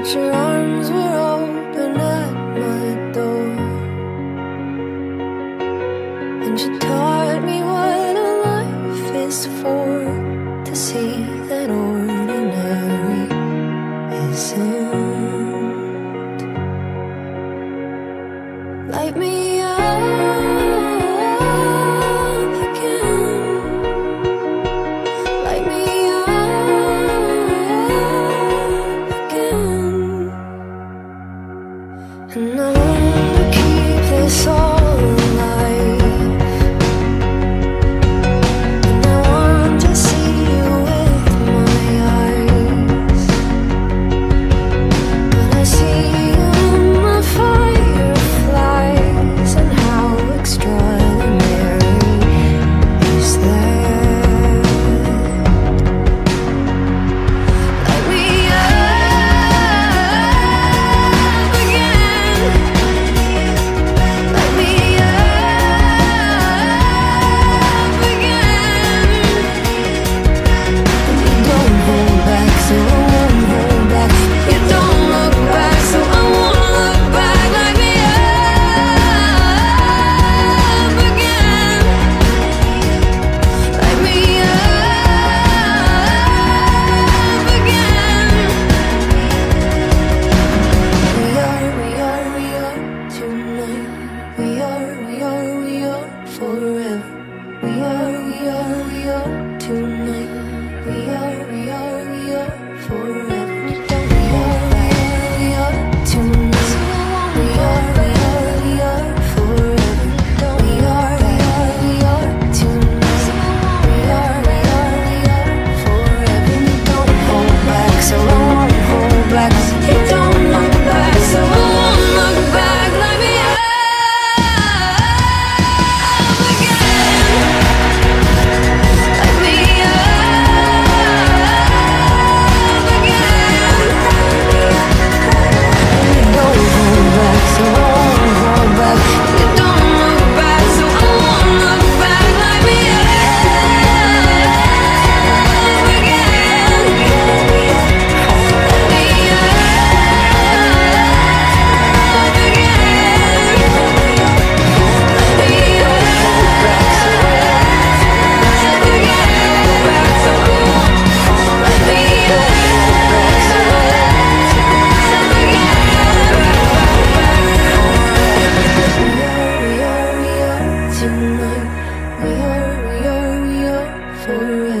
But your arms were open at my door, and you taught me what a life is for, to see that ordinary isn't. Light me up again, light me up again. And I want to keep this all alive, and I want to see you with my eyes. When I see you in my fireflies, and how extraordinary is that? Light me up again, light me up again. You don't hold back, so I won't hold back. You don't look back, so I won't look back. Light me up again, light me up again. We are tonight. We are forever. We are tonight. We are forever. We are tonight. We are forever. We are tonight. We are forever. You don't hold back, so I won't hold back. You don't look back, so I won't look back. Light me up again, light me up again. You don't hold back, so I won't hold back. You don't look back, so I won't look back. Light me up again, light me tonight. We are forever.